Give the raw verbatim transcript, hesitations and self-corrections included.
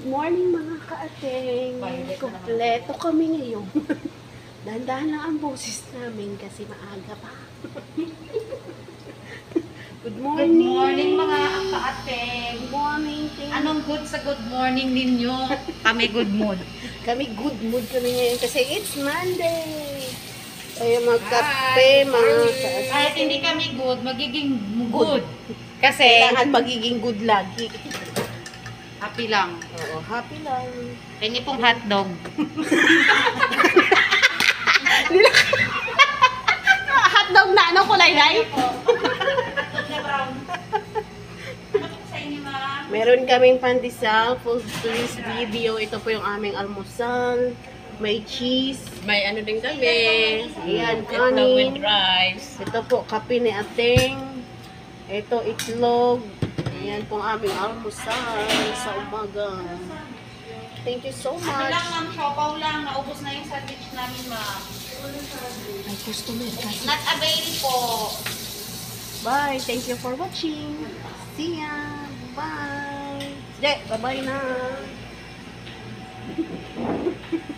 morning mga ka-ating. Kompleto kami ngayon. Dahan-dahan lang ang boses namin kasi maaga pa. Good morning. Good morning mga ka-ating. Good morning. Ting. Anong good sa good morning ninyo? Kami good mood. Kami good mood kami ngayon kasi it's Monday. Tayo magkape mga ka-ating. Kahit hindi kami good, magiging good. Kasi Kailangan magiging good lagi. happy lang. Oo, happy lang. Pengi pong hotdog. Hotdog na ano kulay na Hotdog na brown. Ano po sa inyo, ma'am? Meron kaming pandesal for this video. Ito po yung aming almusal. May cheese. May ano din kami. Ayan, kanin. rice. Ito po, kape ni Ating. Ito, itlog. Ayan po ang aming almusal sa umaga. Thank you so Ano much. lang, ma'am? Siopaw lang. Naubos na yung sandwich namin, ma'am. Ay, customer kasi. Not avail po. Bye. Thank you for watching. See ya. Bye. Sige, bye-bye na.